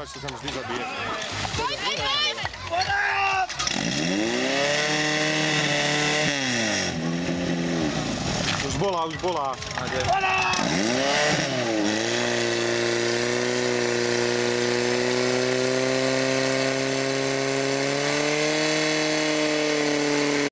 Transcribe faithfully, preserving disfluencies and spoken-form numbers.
ináč sa tam vždy zabije. Už bola, už bola.